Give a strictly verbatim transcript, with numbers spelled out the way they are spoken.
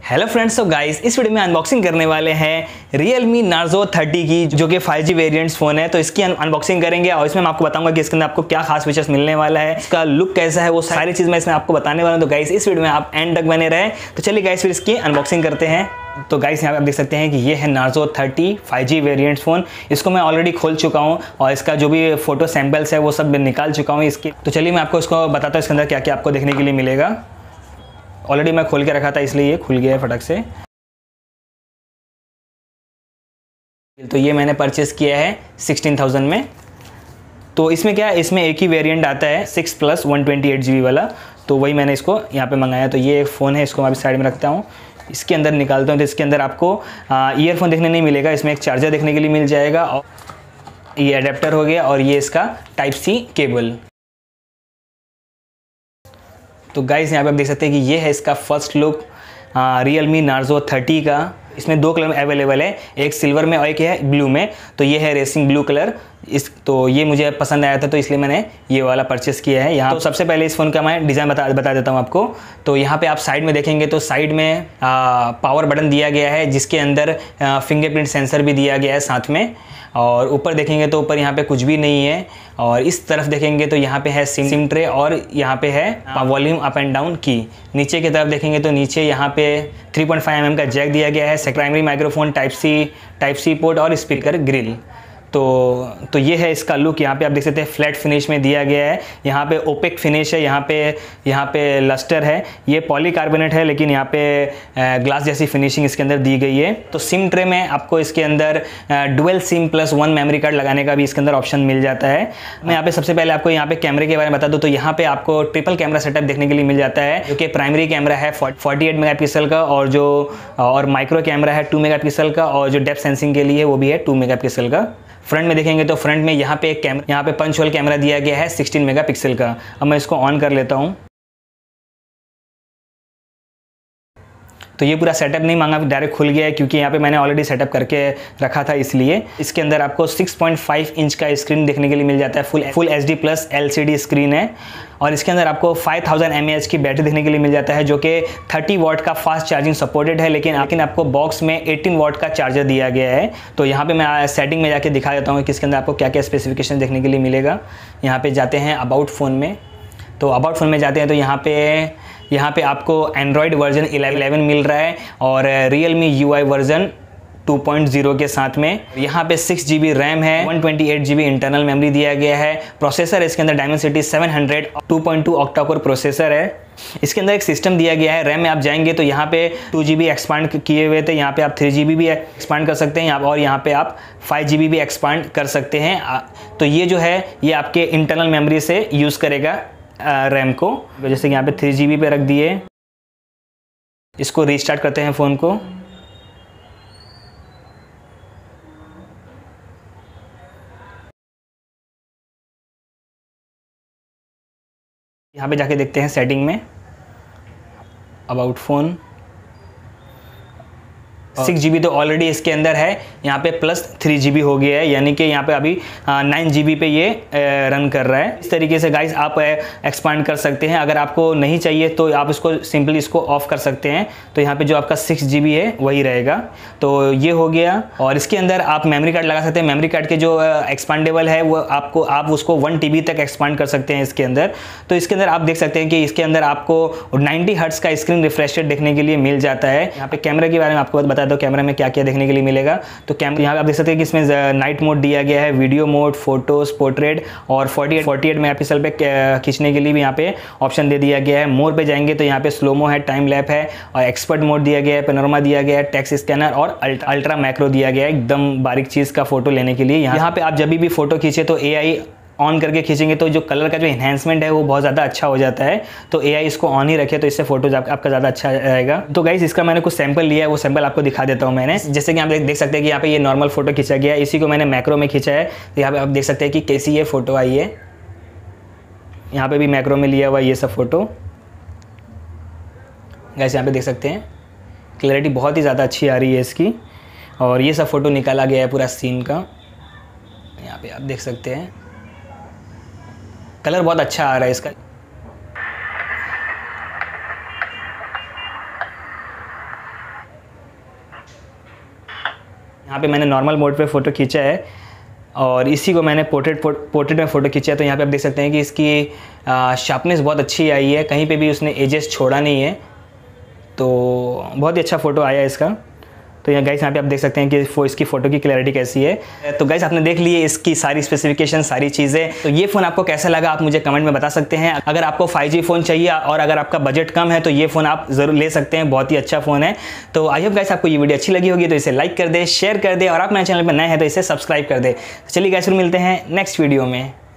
Hello friends, तो guys इस video में अनबॉक्सिंग करने वाले हैं Realme Narzo थर्टी की, जो कि फाइव जी वेरिएंट्स फ़ोन है। तो इसकी अनबॉक्सिंग करेंगे और इसमें मैं आपको बताऊंगा कि इसके अंदर आपको क्या खास फीचर्स मिलने वाला है, इसका लुक कैसा है, वो सारी चीज़ मैं इसमें आपको बताने वाला हूं। तो गाइस इस वीडियो में आप एंड तक बने रहे। तो चलिए गाइस फिर इसकी अनबॉक्सिंग करते हैं। तो गाइस यहाँ पे आप देख सकते हैं कि ये है Narzo thirty five G variants phone. इसको मैं ऑलरेडी खोल चुका हूँ और इसका जो भी फोटो सैंपल्स है वो सब निकाल चुका हूँ इसके। तो चलिए मैं आपको इसको बताता हूँ इसके अंदर क्या क्या आपको देखने के लिए मिलेगा। ऑलरेडी मैं खोल के रखा था इसलिए ये खुल गया है फटक से। तो ये मैंने परचेस किया है सिक्सटीन थाउजेंड में। तो इसमें क्या है, इसमें एक ही वेरिएंट आता है six plus one twenty eight G B वाला। तो वही मैंने इसको यहाँ पे मंगाया। तो ये एक फ़ोन है, इसको मैं अभी साइड में रखता हूँ। इसके अंदर निकालता हूँ। तो इसके अंदर आपको ईयरफोन देखने नहीं मिलेगा, इसमें एक चार्जर देखने के लिए मिल जाएगा और ये अडेप्टर हो गया और ये इसका टाइप सी केबल। तो गाइस यहाँ पे आप देख सकते हैं कि ये है इसका first look Realme Narzo thirty का। इसमें दो कलर अवेलेबल है, एक सिल्वर में और एक है ब्लू में। तो ये है रेसिंग ब्लू कलर। इस तो ये मुझे पसंद आया था तो इसलिए मैंने ये वाला परचेस किया है। यहाँ तो सबसे पहले इस फ़ोन का मैं डिज़ाइन बता बता देता हूँ आपको। तो यहाँ पे आप साइड में देखेंगे तो साइड में आ, पावर बटन दिया गया है, जिसके अंदर फिंगरप्रिंट सेंसर भी दिया गया है साथ में। और ऊपर देखेंगे तो ऊपर यहाँ पे कुछ भी नहीं है। और इस तरफ देखेंगे तो यहाँ पे है सिम सिम ट्रे और यहाँ पे है वॉल्यूम अप एंड डाउन की। नीचे की तरफ देखेंगे तो नीचे यहाँ पे three point five M M का जैक दिया गया है, primary microphone, type C type C port और स्पीकर ग्रिल। तो तो ये है इसका लुक। यहाँ पे आप देख सकते हैं फ्लैट फिनिश में दिया गया है। यहाँ पे ओपेक फिनिश है, यहाँ पे यहाँ पे लस्टर है। ये पॉलीकार्बोनेट है लेकिन यहाँ पे ग्लास जैसी फिनिशिंग इसके अंदर दी गई है। तो सिम ट्रे में आपको इसके अंदर dual SIM plus one memory card लगाने का भी इसके अंदर ऑप्शन मिल जाता है। मैं यहाँ पे सबसे पहले आपको यहाँ पे कैमरे के बारे में बता दूँ। तो यहाँ पे आपको ट्रिपल कैमरा सेटअप देखने के लिए मिल जाता है, जो कि प्राइमरी कैमरा है फोर्टी एट मेगा पिक्सल का और जो और माइक्रो कैमरा है टू मेगा पिक्सल का और जो डेप्थ सेंसिंग के लिए वो भी है टू मेगा पिक्सल का। फ्रंट में देखेंगे तो फ्रंट में यहाँ पे एक कैमरा यहाँ पे पंच होल कैमरा दिया गया है सिक्सटीन मेगापिक्सल का। अब मैं इसको ऑन कर लेता हूँ। तो ये पूरा सेटअप नहीं मांगा, डायरेक्ट खुल गया है क्योंकि यहाँ पे मैंने ऑलरेडी सेटअप करके रखा था इसलिए। इसके अंदर आपको सिक्स पॉइंट फाइव इंच का स्क्रीन देखने के लिए मिल जाता है। Full full H D plus L C D screen है। और इसके अंदर आपको five thousand M A H की बैटरी देखने के लिए मिल जाता है, जो कि थर्टी वॉट का फास्ट चार्जिंग सपोर्टेड है। लेकिन लेकिन आपको बॉक्स में एटीन वॉट का चार्जर दिया गया है। तो यहाँ पे मैं सेटिंग में जाके दिखा देता हूँ कि इसके अंदर आपको क्या क्या स्पेसिफिकेशन देखने के लिए मिलेगा। यहाँ पे जाते हैं अबाउट फ़ोन में। तो अबाउट फ़ोन में जाते हैं तो यहाँ पे यहाँ पे आपको एंड्रॉयड वर्जन इलेवन मिल रहा है और Realme U I version two point zero के साथ में। यहाँ पे सिक्स जी बी रैम है, one twenty eight G B internal memory दिया गया है। प्रोसेसर इसके अंदर Dimensity seven hundred two point two octa core processor है। इसके अंदर एक सिस्टम दिया गया है। रैम में आप जाएंगे तो यहाँ पे टू जी बी एक्सपांड किए हुए थे, यहाँ पे आप थ्री जी बी भी एक्सपांड कर सकते हैं और यहाँ पे आप फाइव जी बी भी एक्सपांड कर सकते हैं। तो ये जो है ये आपके इंटरनल मेमोरी से यूज़ करेगा रैम को। जैसे कि यहाँ पे थ्री जी बी पे रख दिए। इसको रीस्टार्ट करते हैं फ़ोन को। यहाँ पे जाके देखते हैं सेटिंग में about phone. Six G B तो ऑलरेडी इसके अंदर है, यहाँ पे प्लस थ्री जी बी हो गया है, यानी कि यहाँ पे अभी नाइन जी बी पे ये रन कर रहा है। इस तरीके से गाइस आप एक्सपांड कर सकते हैं। अगर आपको नहीं चाहिए तो आप इसको सिंपली इसको ऑफ कर सकते हैं। तो यहाँ पे जो आपका सिक्स जी बी है वही रहेगा। तो ये हो गया। और इसके अंदर आप मेमोरी कार्ड लगा सकते हैं। मेमोरी कार्ड के जो एक्सपांडेबल है वो आपको आप उसको वन टी बी तक एक्सपांड कर सकते हैं इसके अंदर। तो इसके अंदर आप देख सकते हैं कि इसके अंदर आपको नाइन्टी हर्ट्ज का स्क्रीन रिफ्रेश रेट देखने के लिए मिल जाता है। यहाँ पे कैमरे के बारे में आपको बता दो कैमरा में क्या क्या देखने के लिए मिलेगा। तो कैमरा यहाँ पे आप देख सकते हैं कि इसमें नाइट मोड दिया गया है, वीडियो मोड, फोटोज, पोर्ट्रेट और फोर्टी एट मेगापिक्सल पे खींचने के लिए भी यहाँ पे ऑप्शन दे दिया गया है। मोर पे जाएंगे तो यहाँ पे स्लोमो है, टाइम लैप है और एक्सपर्ट मोड दिया गया है, पेनोरमा दिया गया है, टेक्स्ट स्कैनर और अल्ट्रा मैक्रो दिया गया है, एकदम बारीक चीज़ का फोटो लेने के लिए। यहाँ पे आप जब भी फोटो खींचे तो ए आई ऑन करके खींचेंगे तो जो कलर का जो इन्हेंसमेंट है वो बहुत ज़्यादा अच्छा हो जाता है। तो एआई इसको ऑन ही रखे तो इससे फोटोज आप, आपका ज़्यादा अच्छा रहेगा। तो गाइस इसका मैंने कुछ सैंपल लिया है, वो सैंपल आपको दिखा देता हूँ मैंने। जैसे कि आप देख सकते हैं कि यहाँ पे ये नॉर्मल फोटो खींचा गया है, इसी को मैंने मैक्रो में खींचा है। तो यहाँ पे आप देख सकते हैं कि कैसी ये फोटो आई है। यहाँ पे भी मैक्रो में लिया हुआ ये सब फोटो। गाइस यहाँ पे देख सकते हैं क्लैरिटी बहुत ही ज़्यादा अच्छी आ रही है इसकी। और ये सब फोटो निकाला गया है पूरा सीन का। यहाँ पे आप देख सकते हैं कलर बहुत अच्छा आ रहा है इसका। यहाँ पे मैंने नॉर्मल मोड पे फ़ोटो खींचा है और इसी को मैंने पोर्ट्रेट पोर्ट्रेट में फ़ोटो खींचा है। तो यहाँ पे आप देख सकते हैं कि इसकी शार्पनेस बहुत अच्छी आई है, कहीं पे भी उसने एजेस छोड़ा नहीं है, तो बहुत ही अच्छा फ़ोटो आया है इसका। तो यहाँ गाइस यहाँ पे आप देख सकते हैं कि फो इसकी फ़ोटो की क्लैरिटी कैसी है। तो गाइस आपने देख लिए इसकी सारी स्पेसिफिकेशन, सारी चीज़ें। तो ये फ़ोन आपको कैसा लगा आप मुझे कमेंट में बता सकते हैं। अगर आपको फाइव जी फ़ोन चाहिए और अगर आपका बजट कम है तो ये फ़ोन आप ज़रूर ले सकते हैं, बहुत ही अच्छा फ़ोन है। तो आई होप गाइस आपको ये वीडियो अच्छी लगी होगी, तो इसे लाइक कर दे, शेयर कर दे और आप मेरे चैनल पर नए हैं तो इसे सब्सक्राइब कर दे। चलिए गाइस फिर मिलते हैं नेक्स्ट वीडियो में।